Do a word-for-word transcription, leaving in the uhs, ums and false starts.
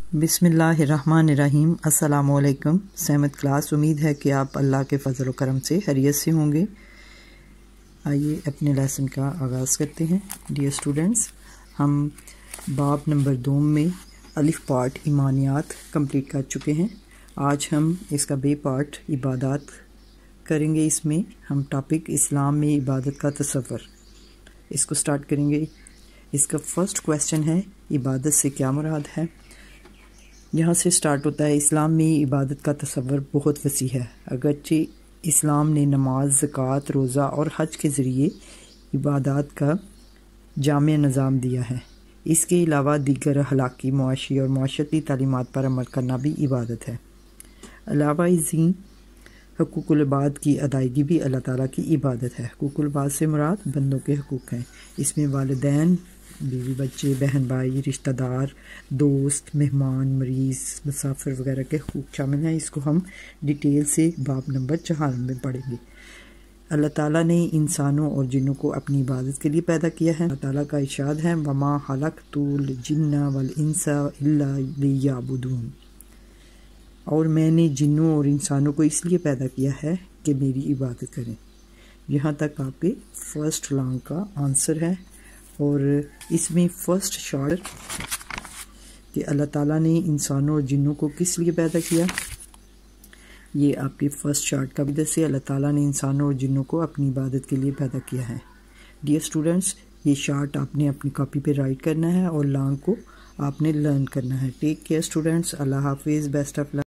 बिस्मिल्लाहिर्रहमानिर्रहीम। अस्सलाम वालेकुम। सहमत क्लास, उम्मीद है कि आप अल्लाह के फजल व करम से खैरियत से होंगे। आइए अपने लेसन का आगाज़ करते हैं। डियर स्टूडेंट्स, हम बाब नंबर दो में अलिफ पार्ट ईमानियात कंप्लीट कर चुके हैं। आज हम इसका बे पार्ट इबादत करेंगे। इसमें हम टॉपिक इस्लाम में इबादत का तसव्वुर इसको स्टार्ट करेंगे। इसका फ़र्स्ट क्वेश्चन है, इबादत से क्या मुराद है। यहाँ से स्टार्ट होता है, इस्लाम में इबादत का तसव्वुर बहुत वसी है। अगरचे इस्लाम ने नमाज, ज़कात, रोज़ा और हज के ज़रिए इबादत का जामे निज़ाम दिया है। इसके अलावा दीगर अखलाकी, मुआशी और मुआशरती तालीमात पर अमल करना भी इबादत है। अलावा इसी हुकूकुल इबाद की अदायगी भी अल्लाह ताला की इबादत है। हुकूकुल इबाद से मुराद बंदों के हकूक़ हैं। इसमें वालिदैन, बीवी बच्चे, बहन भाई, रिश्तेदार, दोस्त, मेहमान, मरीज़, मुसाफिर वगैरह के हकूक़ शामिल हैं। इसको हम डिटेल से बाब नंबर चार में पढ़ेंगे। अल्लाह ताला ने इंसानों और जिन्नों को अपनी इबादत के लिए पैदा किया है। अल्लाह ताला का इरशाद है, वमा खलक़तुल जिन्ना वल इंसा इल्ला लियअबुदून, और मैंने जिन्नों और इंसानों को इसलिए पैदा किया है कि मेरी इबादत करें। यहाँ तक आपके फ़र्स्ट लॉन्ग का आंसर है। और इसमें फ़र्स्ट शार्ट कि अल्लाह ताला ने इंसानों और जिन्नों को किस लिए पैदा किया, ये आपके फ़र्स्ट शार्ट का भी से अल्लाह ताला ने इंसानों और जिन्नों को अपनी इबादत के लिए पैदा किया है। डियर स्टूडेंट्स, ये शार्ट आपने अपनी कॉपी पे राइट करना है और लॉन्ग को आपने लर्न करना है। Take care students. अल्लाह हाफिज़। Best of luck.